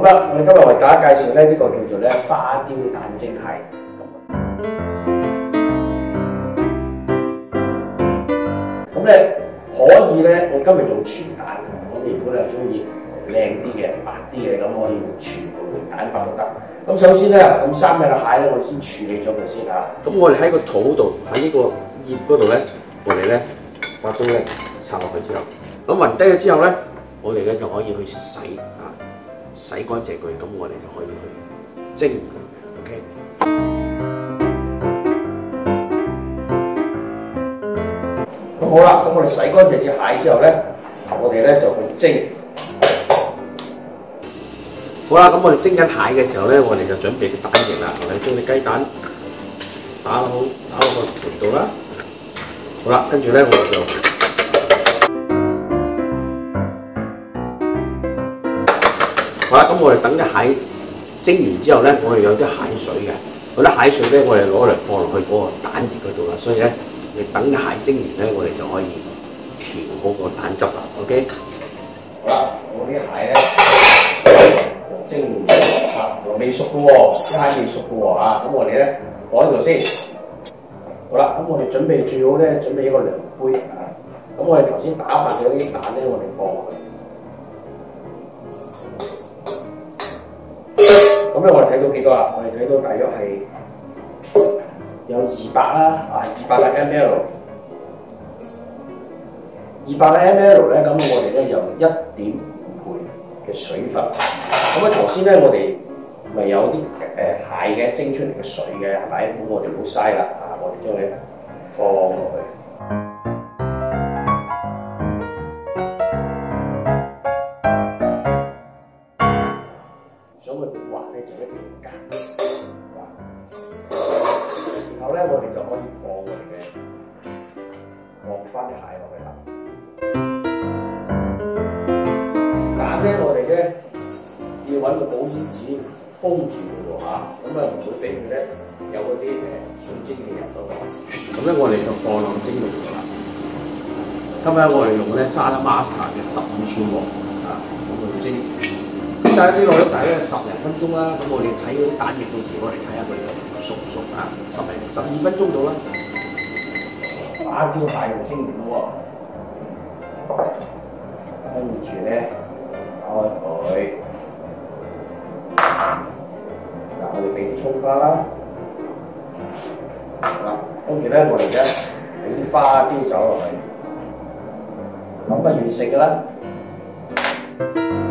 好啦，我哋今日為大家介紹咧呢個叫做咧花雕蛋蒸蟹。咁咧可以咧，我今日用全蛋。咁如果你係中意靚啲嘅、白啲嘅，咁可以用全部嘅蛋白都得。咁首先咧，咁3隻嘅蟹咧，我哋先處理咗佢先嚇。咁我哋喺個肚度，喺呢個葉嗰度咧，我哋咧把刀咧插落去之後，咁暈低咗之後咧，我哋咧就可以去洗啊，洗乾淨佢，咁我哋就可以去蒸佢。OK。咁好啦，咁我哋洗乾淨隻蟹之後咧，我哋咧就去蒸。好啦，咁我哋蒸緊蟹嘅時候咧，我哋就準備啲蛋液啦。我哋將啲雞蛋打落個盤度啦。好啦，跟住咧我哋就好啦。咁我哋等啲蟹蒸完之後咧，我哋有啲蟹水嘅。嗰啲蟹水咧，我哋攞嚟放落去嗰個蛋液嗰度啦。所以咧，你等啲蟹蒸完咧，我哋就可以調好個蛋汁啦。OK。好啦，我啲蟹咧。蒸完差唔多未熟嘅喎，啲蟹未熟嘅喎嚇，咁我哋咧放喺度先。好啦，咁我哋準備最好咧，準備一個量杯啊。咁我哋頭先打發咗啲蛋咧，我哋放落去。咁咧我哋睇到幾多啦？我哋睇到大約係有200啦，啊200嘅 ml。200嘅 ml 咧，咁我哋咧有1.5倍嘅水分。咁頭先咧，我哋咪有啲蟹嘅蒸出嚟嘅水嘅，係咪？咁我哋唔好嘥啦，啊！我哋將佢放落去。想佢滑咧，就一定要夾。然後咧，我哋就可以放翻啲蟹落去啦。蛋咧，我哋咧。要揾個保鮮紙封住佢喎嚇，咁啊唔會俾佢咧有嗰啲水蒸氣入到去。咁咧我哋就放落蒸爐度啦。今日我哋用咧沙拉Master嘅15寸鑊啊，咁去蒸。咁大家蒸落咗大約10零分鐘啦。咁我哋睇嗰啲蛋液，到時我哋睇下佢熟唔熟啊，12分鐘到啦。花雕蟹就蒸完咯喎，跟住咧打開佢。我哋俾啲葱花啦，跟住咧我哋咧俾啲花雕酒落去，咁啊完成㗎啦。